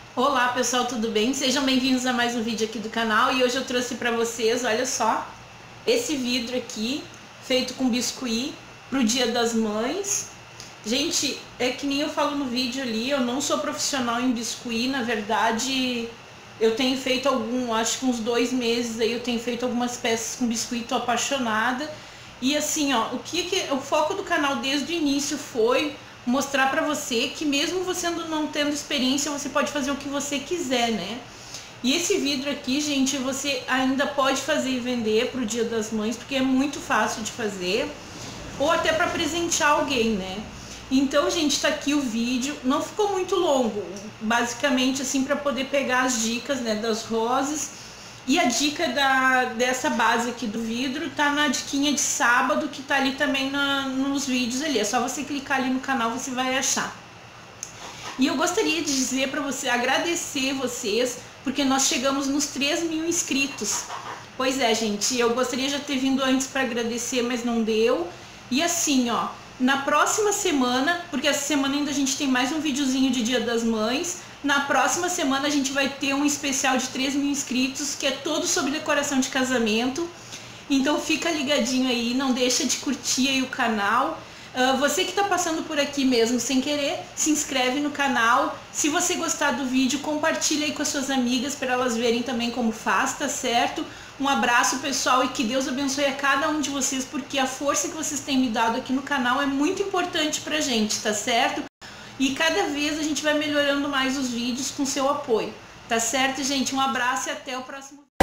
Olá pessoal, tudo bem? Sejam bem-vindos a mais um vídeo aqui do canal e hoje eu trouxe para vocês, olha só, esse vidro aqui feito com biscuit pro Dia das Mães. Gente, é que nem eu falo no vídeo ali, eu não sou profissional em biscuit, na verdade eu tenho feito acho que uns 2 meses aí eu tenho feito algumas peças com biscuit, tô apaixonada. E assim, ó, o foco do canal desde o início foi mostrar pra você que mesmo você não tendo experiência, você pode fazer o que você quiser, né? E esse vidro aqui, gente, você ainda pode fazer e vender pro Dia das Mães, porque é muito fácil de fazer, ou até para presentear alguém, né? Então, gente, tá aqui o vídeo. Não ficou muito longo, basicamente assim para poder pegar as dicas, né, das rosas. E a dica dessa base aqui do vidro tá na diquinha de sábado, que tá ali também nos vídeos ali. É só você clicar ali no canal, você vai achar. E eu gostaria de dizer para você, agradecer vocês, porque nós chegamos nos 3.000 inscritos. Pois é, gente, eu gostaria de ter vindo antes para agradecer, mas não deu. E assim, ó, na próxima semana, porque essa semana ainda a gente tem mais um videozinho de Dia das Mães, na próxima semana a gente vai ter um especial de 3.000 inscritos, que é todo sobre decoração de casamento. Então fica ligadinho aí, não deixa de curtir aí o canal. Você que está passando por aqui mesmo sem querer, se inscreve no canal. Se você gostar do vídeo, compartilha aí com as suas amigas para elas verem também como faz, tá certo? Um abraço, pessoal, e que Deus abençoe a cada um de vocês, porque a força que vocês têm me dado aqui no canal é muito importante pra gente, tá certo? E cada vez a gente vai melhorando mais os vídeos com seu apoio, tá certo, gente? Um abraço e até o próximo vídeo.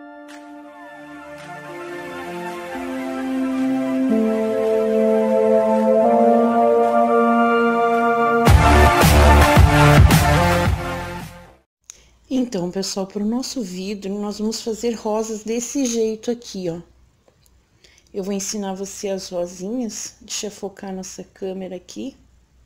Então, pessoal, para o nosso vidro, nós vamos fazer rosas desse jeito aqui, ó. Eu vou ensinar você as rosinhas. Deixa eu focar nossa câmera aqui.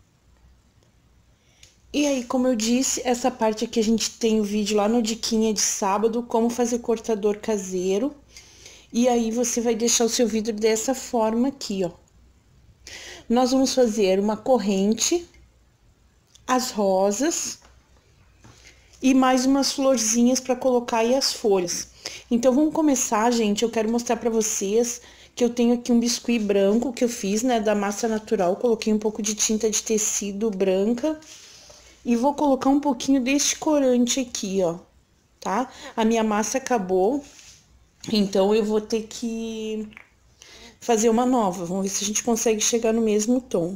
E aí, como eu disse, essa parte aqui a gente tem o vídeo lá no Diquinha de sábado, como fazer cortador caseiro. E aí, você vai deixar o seu vidro dessa forma aqui, ó. Nós vamos fazer uma corrente, as rosas e mais umas florzinhas para colocar aí as folhas. Então, vamos começar, gente. Eu quero mostrar para vocês que eu tenho aqui um biscuit branco que eu fiz, né, da massa natural. Coloquei um pouco de tinta de tecido branca e vou colocar um pouquinho deste corante aqui, ó, tá? A minha massa acabou, então eu vou ter que fazer uma nova. Vamos ver se a gente consegue chegar no mesmo tom.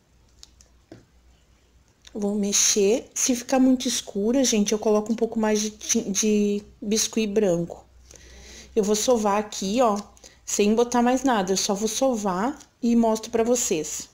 Vou mexer. Se ficar muito escura, gente, eu coloco um pouco mais de biscuit branco. Eu vou sovar aqui, ó, sem botar mais nada. Eu só vou sovar e mostro pra vocês.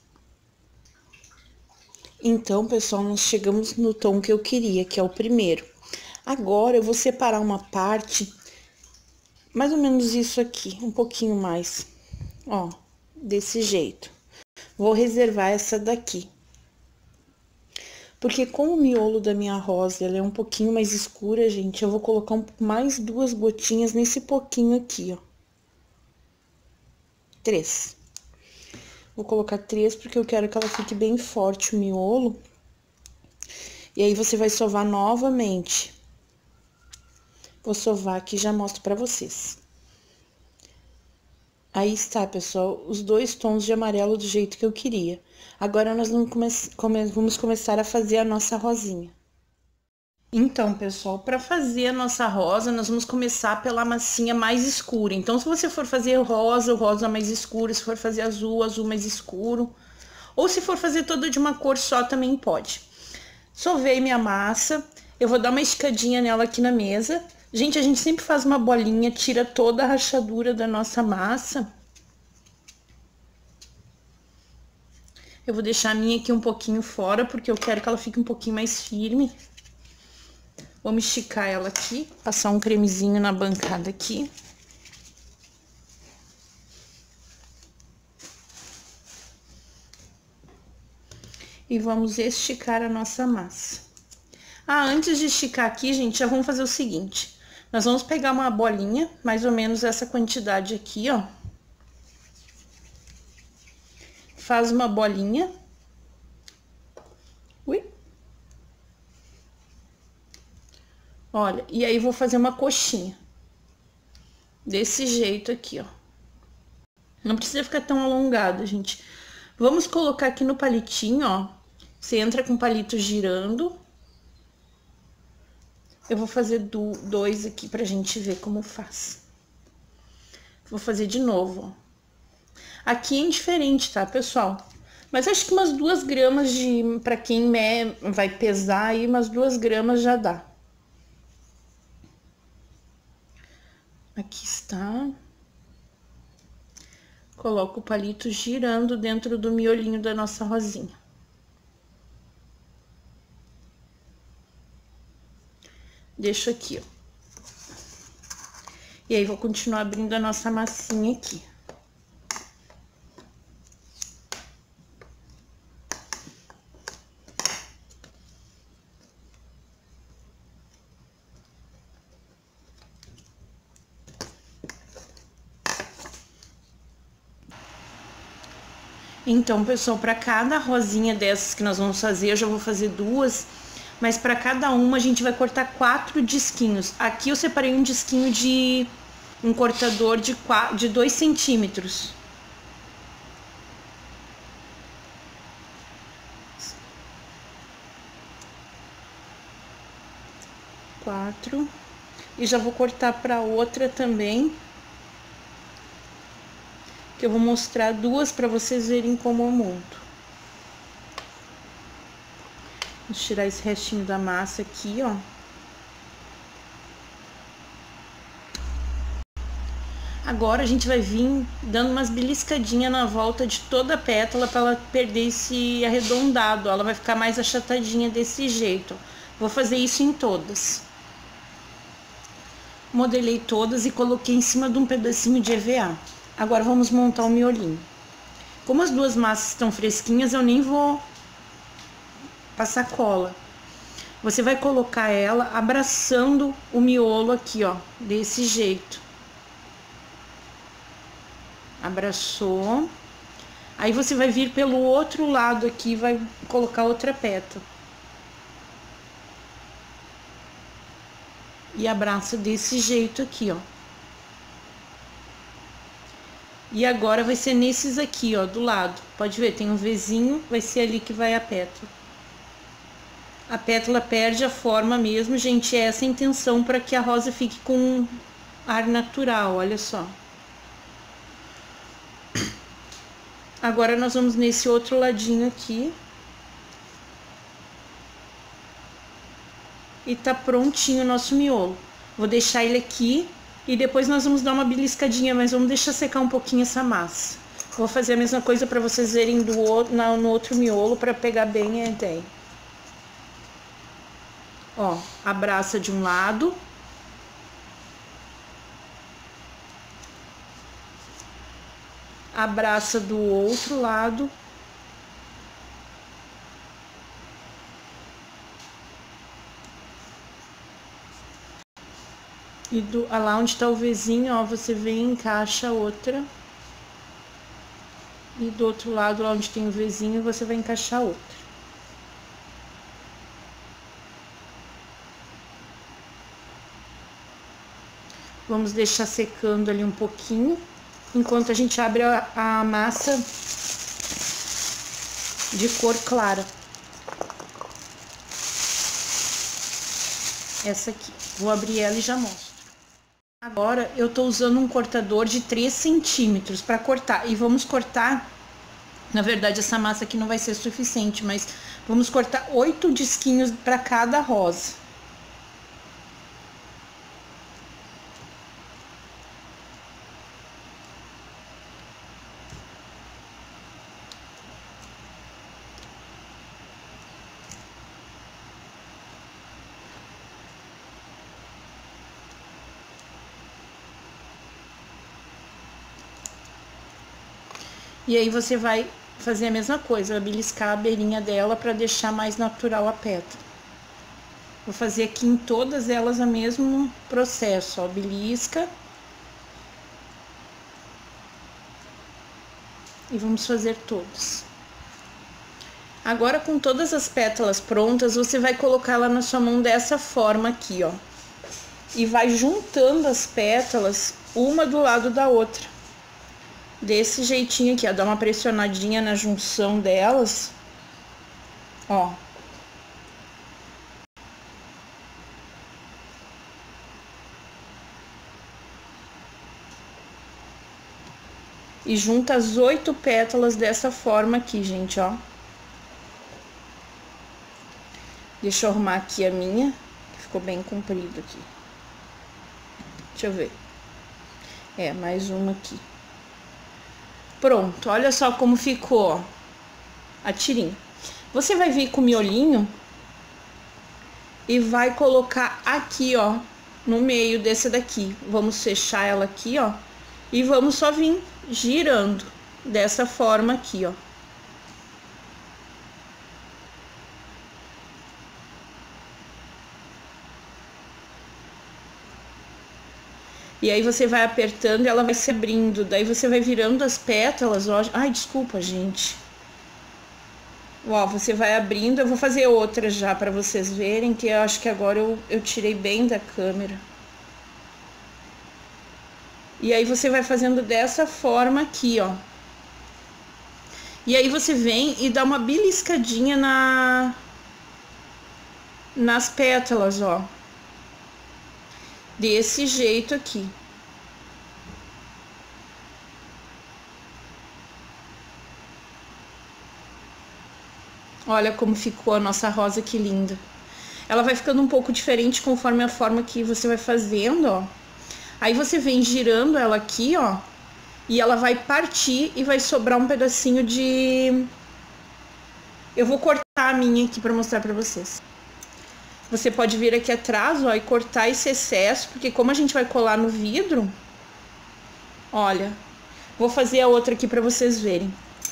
Então, pessoal, nós chegamos no tom que eu queria, que é o primeiro. Agora, eu vou separar uma parte, mais ou menos isso aqui, um pouquinho mais, ó, desse jeito. Vou reservar essa daqui. Porque com o miolo da minha rosa, ela é um pouquinho mais escura, gente, eu vou colocar mais 2 gotinhas nesse pouquinho aqui, ó. 3. Vou colocar 3 porque eu quero que ela fique bem forte o miolo. E aí, você vai sovar novamente. Vou sovar aqui e já mostro pra vocês. Aí está, pessoal, os 2 tons de amarelo do jeito que eu queria. Agora, nós vamos começar a fazer a nossa rosinha. Então, pessoal, para fazer a nossa rosa, nós vamos começar pela massinha mais escura. Então, se você for fazer rosa, o rosa mais escuro. Se for fazer azul, azul mais escuro. Ou se for fazer toda de uma cor só, também pode. Sovei minha massa. Eu vou dar uma esticadinha nela aqui na mesa. Gente, a gente sempre faz uma bolinha, tira toda a rachadura da nossa massa. Eu vou deixar a minha aqui um pouquinho fora, porque eu quero que ela fique um pouquinho mais firme. Vamos esticar ela aqui, passar um cremezinho na bancada aqui. E vamos esticar a nossa massa. Antes de esticar aqui, gente, já vamos fazer o seguinte. Nós vamos pegar uma bolinha, mais ou menos essa quantidade aqui, ó. Faz uma bolinha. Ui. Olha, e aí vou fazer uma coxinha. Desse jeito aqui, ó. Não precisa ficar tão alongado, gente. Vamos colocar aqui no palitinho, ó. Você entra com o palito girando. Eu vou fazer dois aqui pra gente ver como faz. Vou fazer de novo, ó. Aqui é indiferente, tá, pessoal? Mas acho que umas 2 gramas de... Pra quem vai pesar aí, umas 2 gramas já dá. Aqui está. Coloco o palito girando dentro do miolinho da nossa rosinha. Deixo aqui, ó. E aí, vou continuar abrindo a nossa massinha aqui. Então, pessoal, para cada rosinha dessas que nós vamos fazer, eu já vou fazer 2, mas para cada uma a gente vai cortar 4 disquinhos. Aqui eu separei um disquinho de um cortador de 2 centímetros. Quatro. E já vou cortar para outra também. Que eu vou mostrar 2 para vocês verem como eu monto. Vou tirar esse restinho da massa aqui, ó. Agora a gente vai vir dando umas beliscadinhas na volta de toda a pétala para ela perder esse arredondado. Ela vai ficar mais achatadinha desse jeito. Vou fazer isso em todas. Modelei todas e coloquei em cima de um pedacinho de EVA. Agora vamos montar o miolinho. Como as 2 massas estão fresquinhas, eu nem vou passar cola. Você vai colocar ela abraçando o miolo aqui, ó, desse jeito. Abraçou. Aí você vai vir pelo outro lado aqui e vai colocar outra pétala. E abraça desse jeito aqui, ó. E agora vai ser nesses aqui, ó, do lado. Pode ver, tem um Vzinho, vai ser ali que vai a pétala. A pétala perde a forma mesmo, gente, é essa a intenção para que a rosa fique com ar natural, olha só. Agora nós vamos nesse outro ladinho aqui. E tá prontinho o nosso miolo. Vou deixar ele aqui. E depois nós vamos dar uma beliscadinha, mas vamos deixar secar um pouquinho essa massa. Vou fazer a mesma coisa para vocês verem no outro miolo, para pegar bem a ideia. Ó, abraça de um lado. Abraça do outro lado. E lá onde tá o Vzinho, ó, você vem e encaixa outra. E do outro lado, lá onde tem o Vzinho, você vai encaixar outra. Vamos deixar secando ali um pouquinho, enquanto a gente abre a massa de cor clara. Essa aqui. Vou abrir ela e já mostro. Agora eu tô usando um cortador de 3 centímetros para cortar. E vamos cortar, na verdade essa massa aqui não vai ser suficiente, mas vamos cortar 8 disquinhos para cada rosa. E aí você vai fazer a mesma coisa, vai beliscar a beirinha dela para deixar mais natural a pétala. Vou fazer aqui em todas elas o mesmo processo, ó, belisca. E vamos fazer todos. Agora, com todas as pétalas prontas, você vai colocar ela na sua mão dessa forma aqui, ó. e vai juntando as pétalas uma do lado da outra. Desse jeitinho aqui, ó, dá uma pressionadinha na junção delas, ó. E junta as 8 pétalas dessa forma aqui, gente, ó. Deixa eu arrumar aqui a minha, que ficou bem comprido aqui. Deixa eu ver. É, mais uma aqui. Pronto, olha só como ficou, ó, a tirinha. Você vai vir com o miolinho e vai colocar aqui, ó, no meio desse daqui. Vamos fechar ela aqui, ó, e vamos só vir girando dessa forma aqui, ó. E aí você vai apertando e ela vai se abrindo. Daí você vai virando as pétalas, ó. Ai, desculpa, gente. Ó, você vai abrindo. Eu vou fazer outra já pra vocês verem, que eu acho que agora eu tirei bem da câmera. E aí você vai fazendo dessa forma aqui, ó. E aí você vem e dá uma beliscadinha nas pétalas, ó. Desse jeito aqui. Olha como ficou a nossa rosa, que linda. Ela vai ficando um pouco diferente conforme a forma que você vai fazendo, ó. Aí você vem girando ela aqui, ó. E ela vai partir e vai sobrar um pedacinho de... Eu vou cortar a minha aqui pra mostrar pra vocês. Você pode vir aqui atrás, ó, e cortar esse excesso, porque como a gente vai colar no vidro, olha, vou fazer a outra aqui pra vocês verem.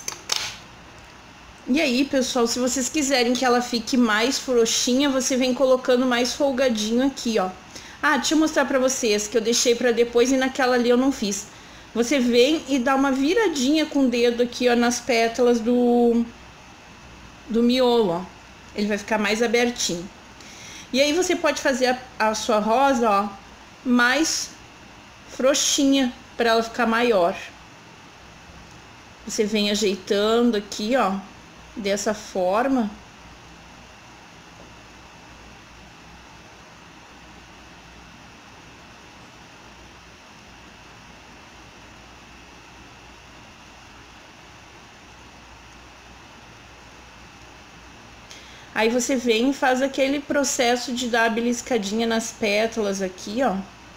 E aí, pessoal, se vocês quiserem que ela fique mais frouxinha, você vem colocando mais folgadinho aqui, ó. Ah, deixa eu mostrar pra vocês, que eu deixei pra depois e naquela ali eu não fiz. Você vem e dá uma viradinha com o dedo aqui, ó, nas pétalas do miolo, ó. Ele vai ficar mais abertinho. E aí você pode fazer a sua rosa, ó, mais frouxinha, para ela ficar maior. Você vem ajeitando aqui, ó, dessa forma. Aí você vem e faz aquele processo de dar a beliscadinha nas pétalas aqui, ó.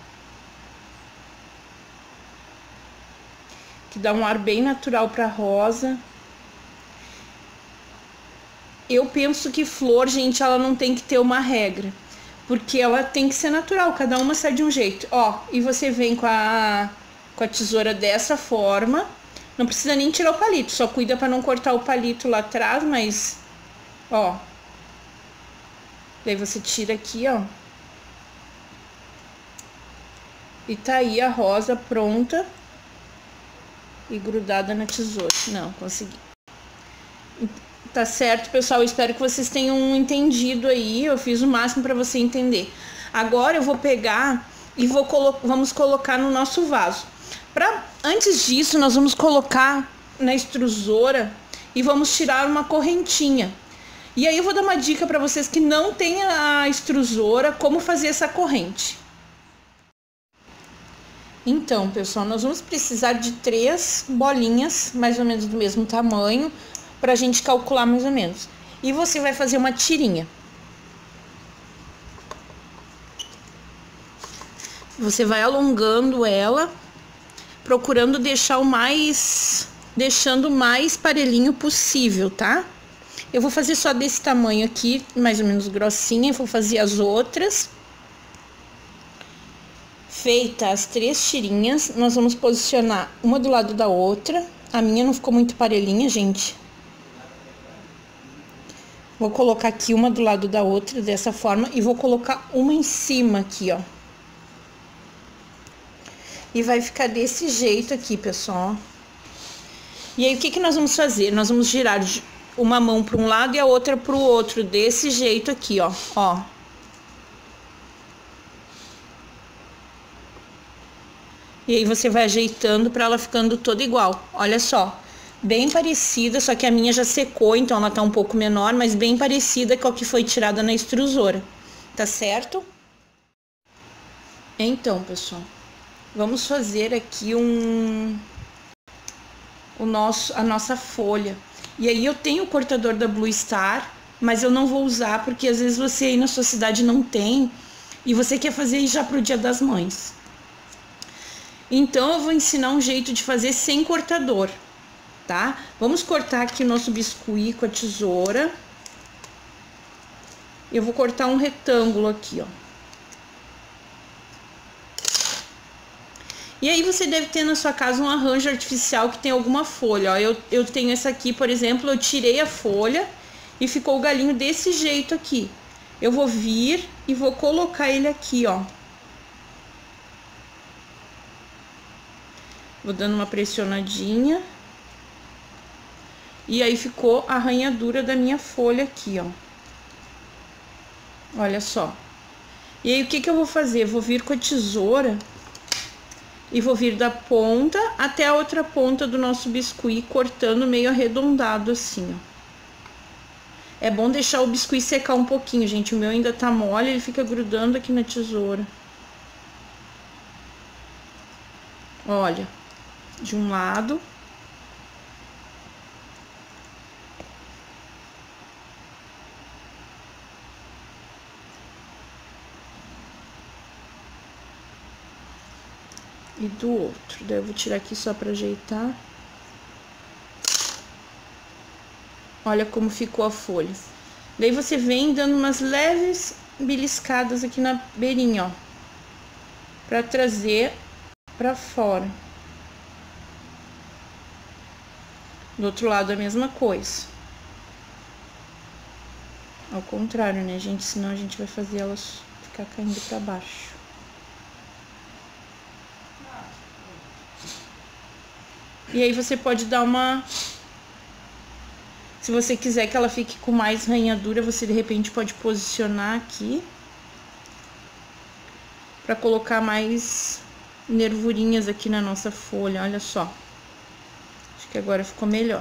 Que dá um ar bem natural pra rosa. Eu penso que flor, gente, ela não tem que ter uma regra. Porque ela tem que ser natural, cada uma sai de um jeito. Ó, e você vem com a tesoura dessa forma. Não precisa nem tirar o palito, só cuida pra não cortar o palito lá atrás, mas... Ó... Daí você tira aqui, ó. E tá aí a rosa pronta e grudada na tesoura. Não, consegui. Tá certo, pessoal? Eu espero que vocês tenham entendido aí. Eu fiz o máximo para você entender. Agora eu vou pegar e vamos colocar no nosso vaso. Antes disso, nós vamos colocar na extrusora e vamos tirar uma correntinha. E aí eu vou dar uma dica para vocês que não tem a extrusora, como fazer essa corrente. Então, pessoal, nós vamos precisar de 3 bolinhas, mais ou menos do mesmo tamanho, para a gente calcular mais ou menos. E você vai fazer uma tirinha. Você vai alongando ela, procurando deixando o mais parelhinho possível, tá? Eu vou fazer só desse tamanho aqui, mais ou menos grossinha, vou fazer as outras. Feitas as 3 tirinhas, nós vamos posicionar uma do lado da outra. A minha não ficou muito parelhinha, gente. Vou colocar aqui uma do lado da outra, dessa forma, e vou colocar uma em cima aqui, ó. E vai ficar desse jeito aqui, pessoal. E aí, o que nós vamos fazer? Nós vamos girar uma mão para um lado e a outra para o outro, desse jeito aqui, ó. E aí você vai ajeitando para ela ficando toda igual. Olha só, bem parecida, só que a minha já secou, então ela tá um pouco menor, mas bem parecida com a que foi tirada na extrusora. Tá certo? Então, pessoal, vamos fazer aqui a nossa folha. E aí eu tenho o cortador da Blue Star, mas eu não vou usar porque às vezes você aí na sua cidade não tem e você quer fazer já pro Dia das Mães. Então eu vou ensinar um jeito de fazer sem cortador, tá? Vamos cortar aqui o nosso biscuit com a tesoura. Eu vou cortar um retângulo aqui, ó. E aí você deve ter na sua casa um arranjo artificial que tem alguma folha, ó. Eu tenho essa aqui, por exemplo, eu tirei a folha e ficou o galinho desse jeito aqui. Eu vou vir e vou colocar ele aqui, ó. Vou dando uma pressionadinha. E aí ficou a arranhadura da minha folha aqui, ó. Olha só. E aí o que que eu vou fazer? Vou vir com a tesoura e vou vir da ponta até a outra ponta do nosso biscuit, cortando meio arredondado assim, ó. É bom deixar o biscuit secar um pouquinho, gente. O meu ainda tá mole, ele fica grudando aqui na tesoura. Olha, de um lado. E do outro. Daí eu vou tirar aqui só pra ajeitar. Olha como ficou a folha. Daí você vem dando umas leves beliscadas aqui na beirinha, ó. Pra trazer pra fora. Do outro lado a mesma coisa. Ao contrário, né, gente? Senão a gente vai fazer elas ficar caindo pra baixo. E aí você pode dar uma... Se você quiser que ela fique com mais ranhadura, você de repente pode posicionar aqui. Pra colocar mais nervurinhas aqui na nossa folha, olha só. Acho que agora ficou melhor.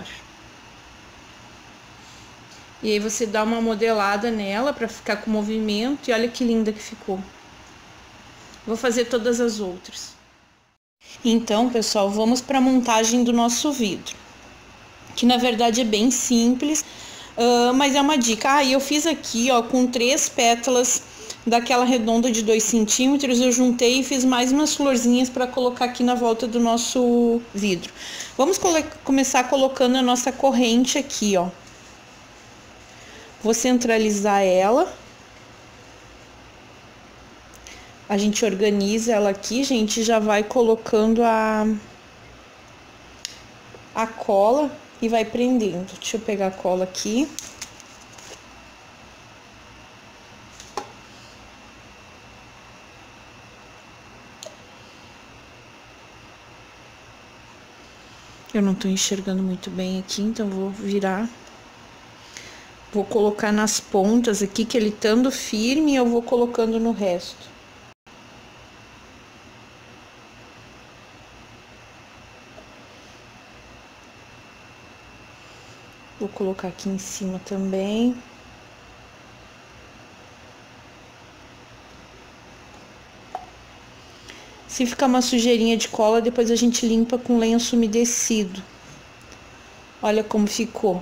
E aí você dá uma modelada nela pra ficar com movimento. E olha que linda que ficou. Vou fazer todas as outras. Então, pessoal, vamos para a montagem do nosso vidro, que na verdade é bem simples, mas é uma dica. Eu fiz aqui, ó, com 3 pétalas daquela redonda de 2 centímetros, eu juntei e fiz mais umas florzinhas para colocar aqui na volta do nosso vidro. Vamos começar colocando a nossa corrente aqui, ó. Vou centralizar ela. A gente organiza ela aqui, gente, já vai colocando a cola e vai prendendo. Deixa eu pegar a cola aqui. Eu não tô enxergando muito bem aqui, então vou virar. Vou colocar nas pontas aqui, que ele estando firme, eu vou colocando no resto. Vou colocar aqui em cima também. Se ficar uma sujeirinha de cola, depois a gente limpa com lenço umedecido. Olha como ficou.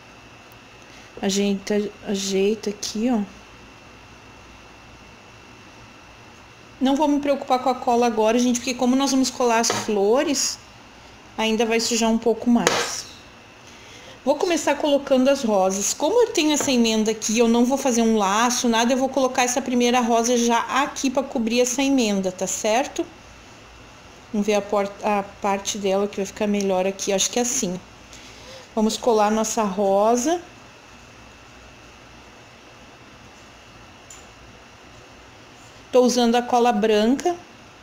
Ajeita aqui, ó. Não vou me preocupar com a cola agora, gente, porque como nós vamos colar as flores, ainda vai sujar um pouco mais. Vou começar colocando as rosas. Como eu tenho essa emenda aqui, eu não vou fazer um laço, nada, eu vou colocar essa primeira rosa já aqui para cobrir essa emenda, tá certo? Vamos ver a parte dela que vai ficar melhor aqui, acho que é assim. Vamos colar nossa rosa. Tô usando a cola branca.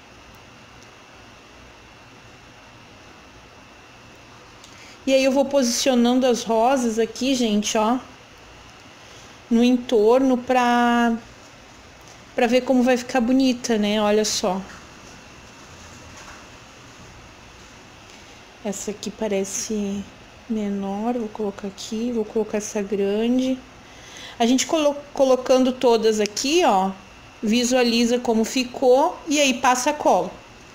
E aí eu vou posicionando as rosas aqui, gente, ó, no entorno pra ver como vai ficar bonita, né? Olha só. Essa aqui parece menor, vou colocar aqui, vou colocar essa grande. A gente colocando todas aqui, ó, visualiza como ficou e aí passa a cola.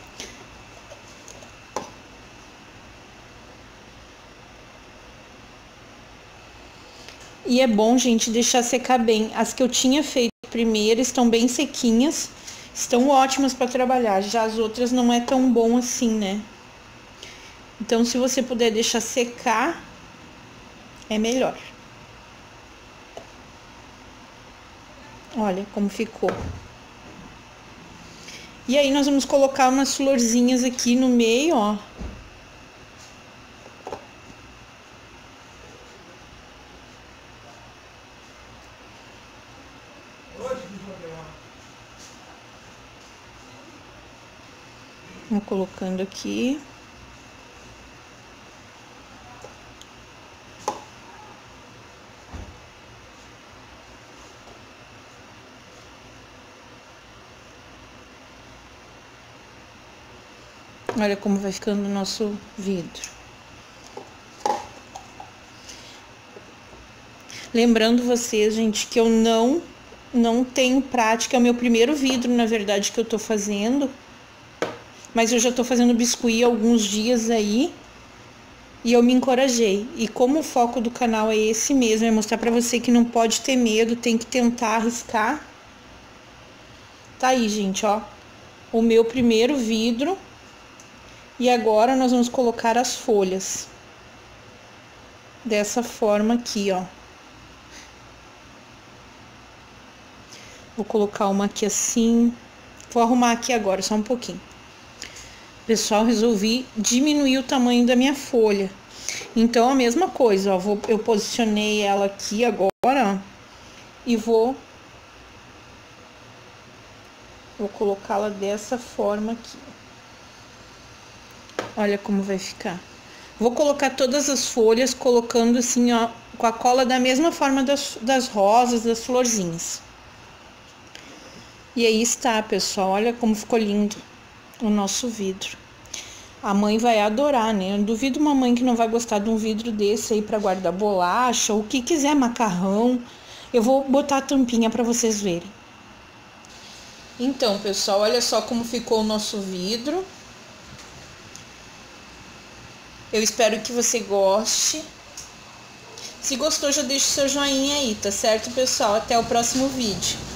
E é bom, gente, deixar secar bem. As que eu tinha feito primeiro estão bem sequinhas, estão ótimas para trabalhar. Já as outras não é tão bom assim, né? Então, se você puder deixar secar, é melhor. Olha como ficou. E aí, nós vamos colocar umas florzinhas aqui no meio, ó. Vou colocando aqui. Olha como vai ficando o nosso vidro. Lembrando vocês, gente, que eu não tenho prática. É o meu primeiro vidro, na verdade, que eu tô fazendo. Mas eu já tô fazendo biscuit há alguns dias aí. E eu me encorajei. E como o foco do canal é esse mesmo, é mostrar pra você que não pode ter medo, tem que tentar arriscar. Tá aí, gente, ó. O meu primeiro vidro. E agora nós vamos colocar as folhas. Dessa forma aqui, ó. Vou colocar uma aqui assim. Vou arrumar aqui agora, só um pouquinho. Pessoal, resolvi diminuir o tamanho da minha folha. Então, a mesma coisa, ó. Eu posicionei ela aqui agora, ó. E vou colocá-la dessa forma aqui. Olha como vai ficar. Vou colocar todas as folhas, colocando assim, ó, com a cola da mesma forma das rosas, das florzinhas. E aí está, pessoal, olha como ficou lindo o nosso vidro. A mãe vai adorar, né? Eu duvido uma mãe que não vai gostar de um vidro desse aí para guardar bolacha, ou o que quiser, macarrão. Eu vou botar a tampinha para vocês verem. Então, pessoal, olha só como ficou o nosso vidro. Eu espero que você goste. Se gostou, já deixa o seu joinha aí, tá certo, pessoal? Até o próximo vídeo.